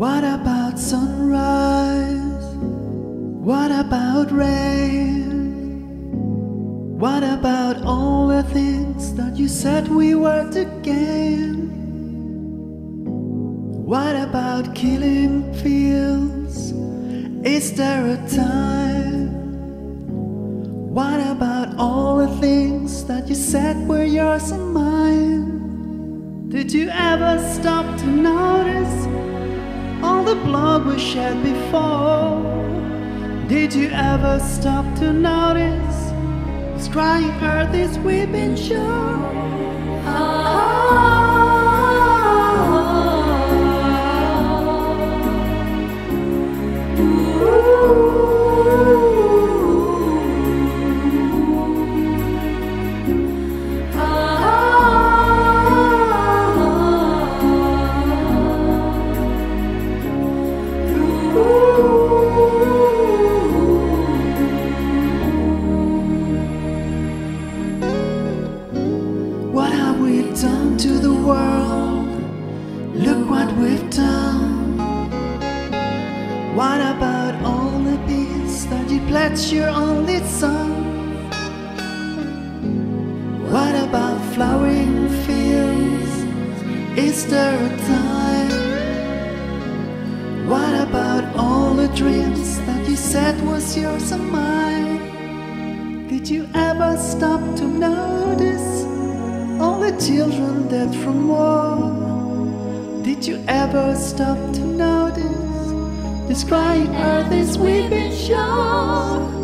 What about sunrise? What about rain? What about all the things that you said we were to gain? What about killing fields? Is there a time? What about all the things that you said were yours and mine? Did you ever stop to notice all the blood we shed before? Did you ever stop to notice this crying earth, this weeping shore? What have we done to the world? Look what we've done. What about all the peace that you pledged your only son? What about flowering fields? Is there a time? What about all the dreams that you said was yours and mine? Did you ever stop to notice all the children dead from war? Did you ever stop to notice this crying earth, this weeping shore?